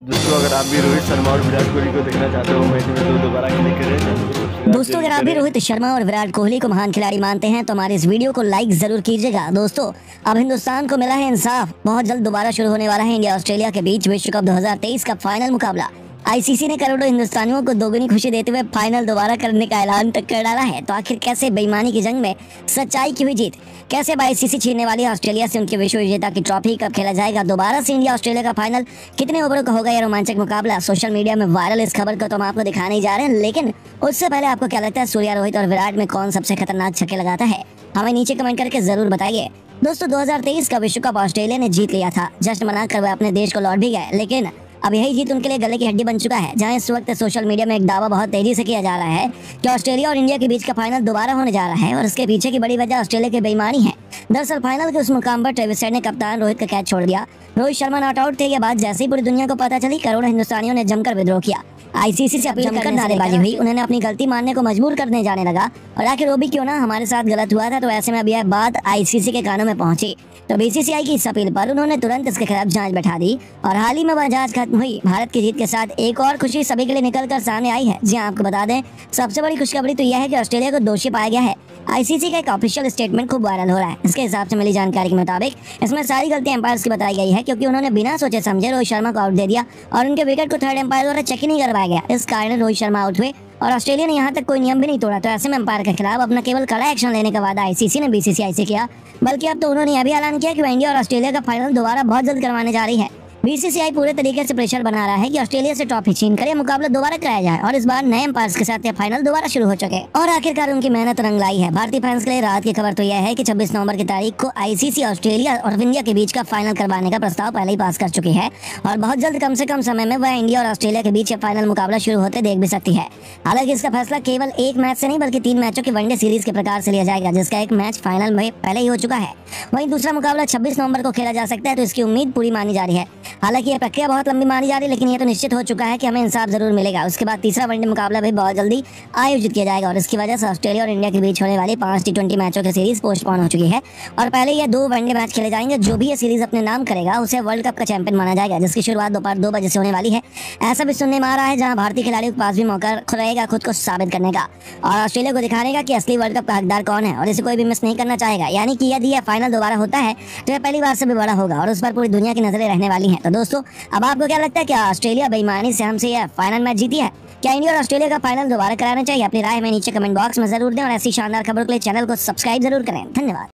दोस्तों अगर आप भी रोहित शर्मा और विराट कोहली को देखना चाहते हो मैच में तो दोबारा क्लिक करें। दोस्तों अगर आप भी रोहित शर्मा और विराट कोहली को महान खिलाड़ी मानते हैं तो हमारे इस वीडियो को लाइक जरूर कीजिएगा। दोस्तों अब हिंदुस्तान को मिला है इंसाफ, बहुत जल्द दोबारा शुरू होने वाला है इंडिया ऑस्ट्रेलिया के बीच विश्व कप 2023 का फाइनल मुकाबला। आईसीसी ने करोड़ों हिंदुस्तानियों को दोगुनी खुशी देते हुए फाइनल दोबारा करने का ऐलान तक कर डाला है। तो आखिर कैसे बेईमानी की जंग में सच्चाई की हुई जीत, कैसे आईसीसी छीनने वाली ऑस्ट्रेलिया से उनके विश्व विजेता की ट्रॉफी, कब खेला जाएगा दोबारा से इंडिया ऑस्ट्रेलिया का फाइनल, कितने ओवरों का होगा यह रोमांचक मुकाबला, सोशल मीडिया में वायरल इस खबर को तो हम आपको दिखाने ही जा रहे हैं। लेकिन उससे पहले आपको क्या लगता है सूर्या, रोहित और विराट में कौन सबसे खतरनाक छक्के लगाता है, हमें नीचे कमेंट करके जरूर बताइए। दोस्तों 2023 का विश्व कप ऑस्ट्रेलिया ने जीत लिया था। जश्न मनाकर वे अपने देश को लौट भी गए, लेकिन अब यही जीत उनके लिए गले की हड्डी बन चुका है। जहां इस वक्त सोशल मीडिया में एक दावा बहुत तेजी से किया जा रहा है कि ऑस्ट्रेलिया और इंडिया के बीच का फाइनल दोबारा होने जा रहा है और इसके पीछे की बड़ी वजह ऑस्ट्रेलिया की बेईमानी है। दरअसल फाइनल के उस मुकाम पर ट्रेविस हेड ने कप्तान रोहित का कैच छोड़ दिया। रोहित शर्मा नॉट आउट थे। यह बात जैसे ही पूरी दुनिया को पता चली, करोड़ों हिंदुस्तानियों ने जमकर विद्रोह किया। आईसीसी से अपील कर नारेबाजी हुई, उन्होंने अपनी गलती मानने को मजबूर करने जाने लगा। और आखिर वो भी क्यों ना, हमारे साथ गलत हुआ था। तो ऐसे में अब यह बात आईसीसी के कानों में पहुंची तो बीसीसीआई की इस अपील पर उन्होंने तुरंत इसके खिलाफ जांच बैठा दी और हाल ही में वह जांच खत्म हुई। भारत की जीत के साथ एक और खुशी सभी के लिए निकल कर सामने आई है। जी आपको बता दें, सबसे बड़ी खुशखबरी तो यह है कि ऑस्ट्रेलिया को दोषी पाया गया है। आईसीसी का एक ऑफिशियल स्टेटमेंट खूब वायरल हो रहा है। इसके हिसाब से मिली जानकारी के मुताबिक इसमें सारी गलती एम्पायर्स की बताई गई है, क्योंकि उन्होंने बिना सोचे समझे रोहित शर्मा को आउट दे दिया और उनके विकेट को थर्ड एम्पायर द्वारा चेक ही नहीं करवाया गया। इस कारण रोहित शर्मा आउट हुए और ऑस्ट्रेलिया ने यहाँ तक कोई नियम भी नहीं तोड़ा। तो ऐसे में अंपायर के खिलाफ अपना केवल कड़ा एक्शन लेने का वादा आईसीसी ने बीसीसीआई से किया, बल्कि अब तो उन्होंने यह भी ऐलान किया कि वह इंडिया और ऑस्ट्रेलिया का फाइनल दोबारा बहुत जल्द करवाने जा रही है। बीसीसीआई पूरे तरीके से प्रेशर बना रहा है कि ऑस्ट्रेलिया से ट्रॉफी छीन कर यह मुकाबला दोबारा कराया जाए और इस बार नए एम्पायर्स के साथ यह फाइनल दोबारा शुरू हो चुके और आखिरकार उनकी मेहनत रंग लाई है। भारतीय फैंस के लिए राहत की खबर तो यह है कि 26 नवंबर की तारीख को आईसीसी ऑस्ट्रेलिया और इंडिया के बीच का फाइनल करवाने का प्रस्ताव पहले ही पास कर चुकी है और बहुत जल्द कम से कम समय में वह इंडिया और ऑस्ट्रेलिया के बीच फाइनल मुकाबला शुरू होते देख भी सकती है। हालांकि इसका फैसला केवल एक मैच से नहीं बल्कि 3 मैचों की वनडे सीरीज के प्रकार से लिया जाएगा, जिसका एक मैच फाइनल में पहले ही हो चुका है। वहीं दूसरा मुकाबला 26 नवंबर को खेला जा सकता है, तो इसकी उम्मीद पूरी मानी जा रही है। हालांकि यह प्रक्रिया बहुत लंबी मानी जा रही है, लेकिन यह तो निश्चित हो चुका है कि हमें इंसाफ जरूर मिलेगा। उसके बाद तीसरा वनडे मुकाबला भी बहुत जल्दी आयोजित किया जाएगा और इसकी वजह से ऑस्ट्रेलिया और इंडिया के बीच होने वाली 5 टी20 मैचों की सीरीज पोस्टपोन हो चुकी है और पहले यह 2 वनडे मैच खेले जाएंगे। जो भी ये सीरीज अपने नाम करेगा उसे वर्ल्ड कप का चैंपियन माना जाएगा, जिसकी शुरुआत दोपहर 2 बजे से होने वाली है। ऐसा भी सुनने में आ रहा है, जहां भारतीय खिलाड़ियों के पास भी मौका रहेगा खुद को साबित करने का और ऑस्ट्रेलिया को दिखाने का कि असली वर्ल्ड कप का हकदार कौन है और इसे कोई भी मिस नहीं करना चाहेगा। यानी कि यदि यह फाइनल दोबारा होता है तो यह पहली बार से भी बड़ा होगा और उस पर पूरी दुनिया की नजरें रहने वाली हैं। तो दोस्तों अब आपको क्या लगता है, क्या ऑस्ट्रेलिया बेईमानी से हमसे यह फाइनल मैच जीती है? क्या इंडिया और ऑस्ट्रेलिया का फाइनल दोबारा कराना चाहिए? अपनी राय में नीचे कमेंट बॉक्स में जरूर दें और ऐसी शानदार खबरों के लिए चैनल को सब्सक्राइब जरूर करें। धन्यवाद।